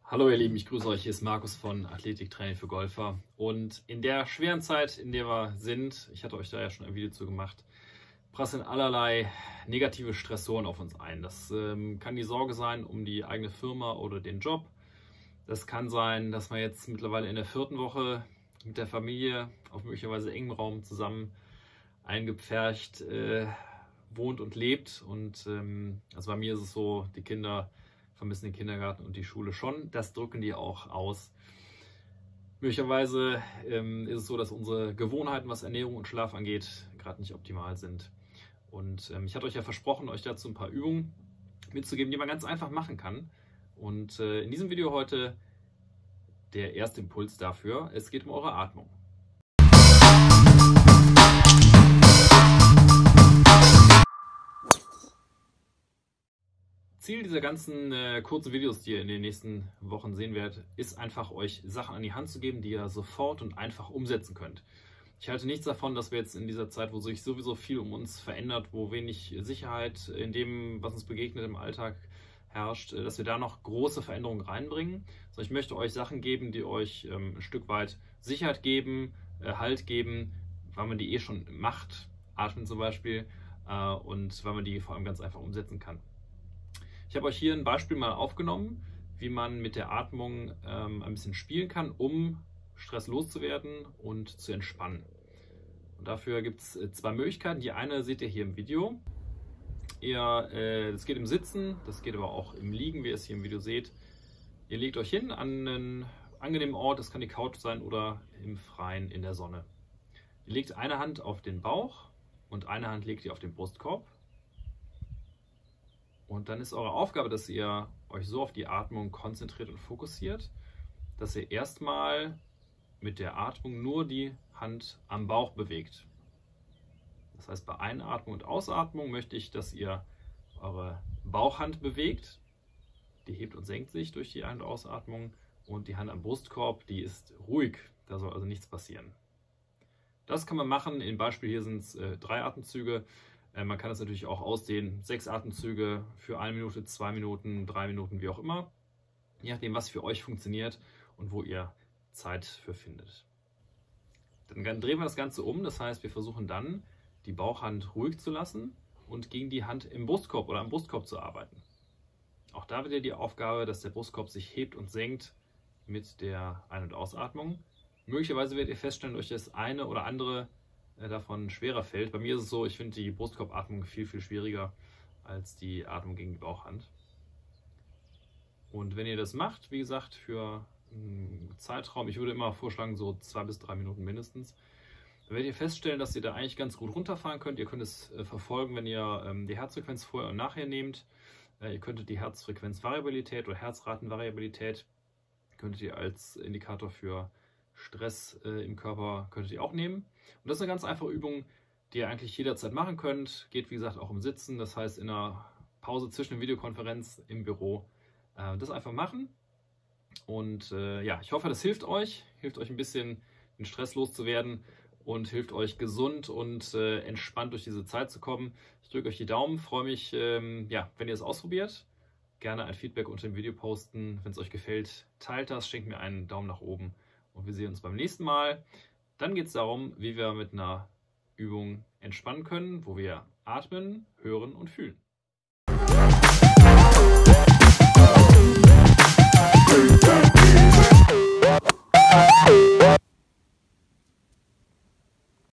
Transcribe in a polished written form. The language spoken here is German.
Hallo ihr Lieben, ich grüße euch, hier ist Markus von Athletiktraining für Golfer und in der schweren Zeit, in der wir sind, ich hatte euch da ja schon ein Video zu gemacht, prasseln allerlei negative Stressoren auf uns ein. Das kann die Sorge sein um die eigene Firma oder den Job. Das kann sein, dass man jetzt mittlerweile in der 4. Woche mit der Familie auf möglicherweise engem Raum zusammen eingepfercht wohnt und lebt. Und also bei mir ist es so, die Kinder vermissen den Kindergarten und die Schule schon. Das drücken die auch aus. Möglicherweise ist es so, dass unsere Gewohnheiten, was Ernährung und Schlaf angeht, gerade nicht optimal sind. Und ich hatte euch ja versprochen, euch dazu ein paar Übungen mitzugeben, die man ganz einfach machen kann. Und in diesem Video heute der erste Impuls dafür. Es geht um eure Atmung. Ziel dieser ganzen kurzen Videos, die ihr in den nächsten Wochen sehen werdet, ist einfach, euch Sachen an die Hand zu geben, die ihr sofort und einfach umsetzen könnt. Ich halte nichts davon, dass wir jetzt in dieser Zeit, wo sich sowieso viel um uns verändert, wo wenig Sicherheit in dem, was uns begegnet im Alltag herrscht, dass wir da noch große Veränderungen reinbringen. Also ich möchte euch Sachen geben, die euch ein Stück weit Sicherheit geben, Halt geben, weil man die eh schon macht, atmen zum Beispiel, und weil man die vor allem ganz einfach umsetzen kann. Ich habe euch hier ein Beispiel mal aufgenommen, wie man mit der Atmung ein bisschen spielen kann, um Stress loszuwerden und zu entspannen. Und dafür gibt es zwei Möglichkeiten. Die eine seht ihr hier im Video. Das geht im Sitzen, das geht aber auch im Liegen, wie ihr es hier im Video seht. Ihr legt euch hin an einen angenehmen Ort, das kann die Couch sein oder im Freien in der Sonne. Ihr legt eine Hand auf den Bauch und eine Hand legt ihr auf den Brustkorb. Und dann ist eure Aufgabe, dass ihr euch so auf die Atmung konzentriert und fokussiert, dass ihr erstmal mit der Atmung nur die Hand am Bauch bewegt. Das heißt, bei Einatmung und Ausatmung möchte ich, dass ihr eure Bauchhand bewegt. Die hebt und senkt sich durch die Ein- und Ausatmung. Und die Hand am Brustkorb, die ist ruhig. Da soll also nichts passieren. Das kann man machen. Im Beispiel hier sind es 3 Atemzüge. Man kann es natürlich auch ausdehnen, 6 Atemzüge für 1 Minute, 2 Minuten, 3 Minuten, wie auch immer. Je nachdem, was für euch funktioniert und wo ihr Zeit für findet. Dann drehen wir das Ganze um, das heißt, wir versuchen dann, die Bauchhand ruhig zu lassen und gegen die Hand im Brustkorb oder am Brustkorb zu arbeiten. Auch da wird ja die Aufgabe, dass der Brustkorb sich hebt und senkt mit der Ein- und Ausatmung. Möglicherweise werdet ihr feststellen, dass euch das eine oder andere davon schwerer fällt. Bei mir ist es so, ich finde die Brustkorbatmung viel, viel schwieriger als die Atmung gegen die Bauchhand. Und wenn ihr das macht, wie gesagt, für einen Zeitraum, ich würde immer vorschlagen, so 2 bis 3 Minuten mindestens, dann werdet ihr feststellen, dass ihr da eigentlich ganz gut runterfahren könnt. Ihr könnt es verfolgen, wenn ihr die Herzfrequenz vorher und nachher nehmt. Ihr könntet die Herzfrequenzvariabilität oder Herzratenvariabilität könntet ihr als Indikator für Stress im Körper könntet ihr auch nehmen. Und das ist eine ganz einfache Übung, die ihr eigentlich jederzeit machen könnt. Geht wie gesagt auch im Sitzen, das heißt in einer Pause zwischen der Videokonferenz im Büro. Das einfach machen. Und ja, ich hoffe, das hilft euch ein bisschen den Stress loszuwerden und hilft euch gesund und entspannt durch diese Zeit zu kommen. Ich drücke euch die Daumen, freue mich, ja, wenn ihr es ausprobiert. Gerne ein Feedback unter dem Video posten. Wenn es euch gefällt, teilt das, schenkt mir einen Daumen nach oben und wir sehen uns beim nächsten Mal. Dann geht es darum, wie wir mit einer Übung entspannen können, wo wir atmen, hören und fühlen.